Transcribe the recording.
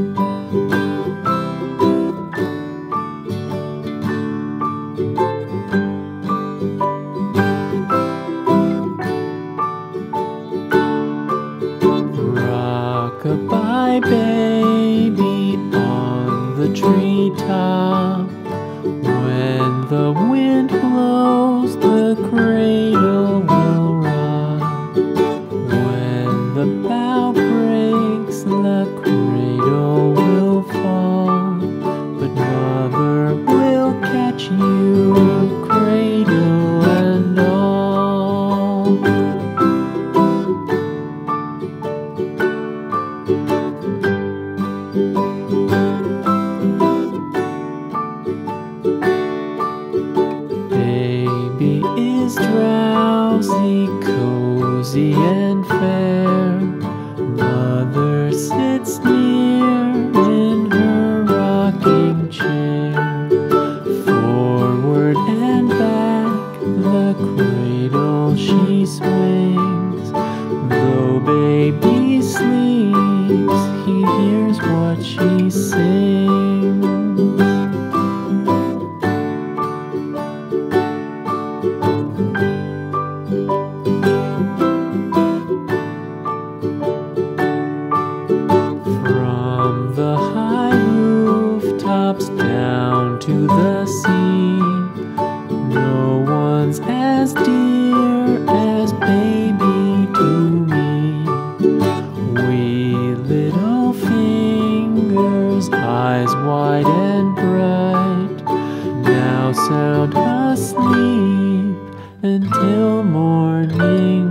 Rock-a-bye baby on the treetop. When the wind blows, the cradle will rock. When the bough breaks, the cradle will fall. But mother will catch you, cradle and all. Baby is drowsy, cozy and fair. Mother sits near in her rocking chair. Forward and back the cradle she swings. Though baby sleeps, he hears what she sings. From the high rooftops down to the sea, no one's as dear as baby to me. Wee little fingers, eyes wide and bright, now sound asleep until morning